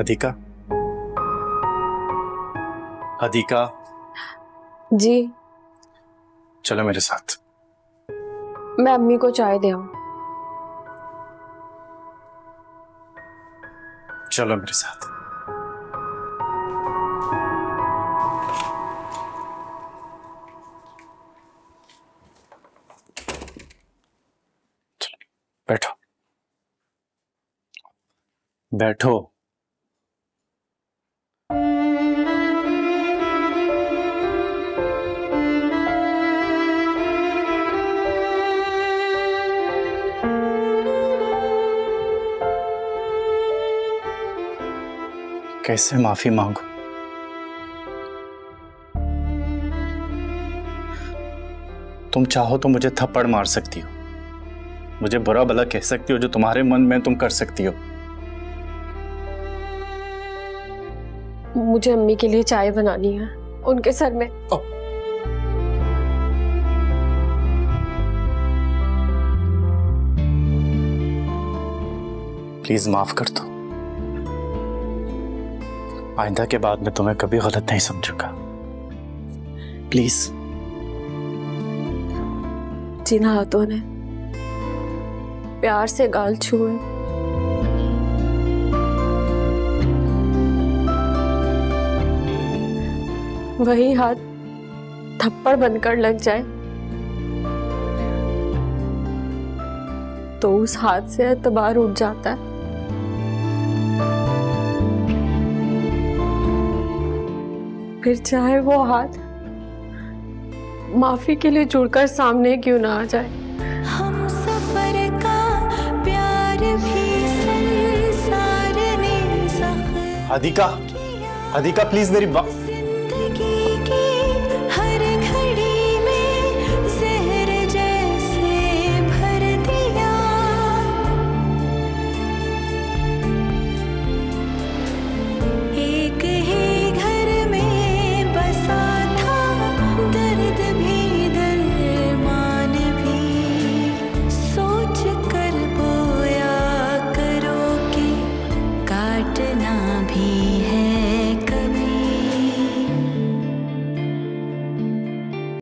अधिका, अधिका जी। चलो मेरे साथ। मैं अम्मी को चाय दे आऊं? चलो मेरे साथ। चलो बैठो बैठो। कैसे माफी मांगू? तुम चाहो तो मुझे थप्पड़ मार सकती हो, मुझे बुरा भला कह सकती हो, जो तुम्हारे मन में तुम कर सकती हो। मुझे अम्मी के लिए चाय बनानी है, उनके सर में। प्लीज माफ कर दो। आइंदा के बाद मैं तुम्हें कभी गलत नहीं समझूंगा, प्लीज। जिन हाथों ने प्यार से गाल छुए, वही हाथ थप्पड़ बनकर लग जाए तो उस हाथ से एतबार उठ जाता है। फिर चाहे वो हाथ माफी के लिए जुड़कर सामने क्यों ना आ जाए। हम सफर का प्यार भी संसार ने अधिका, अधिका प्लीज मेरी जिंदगी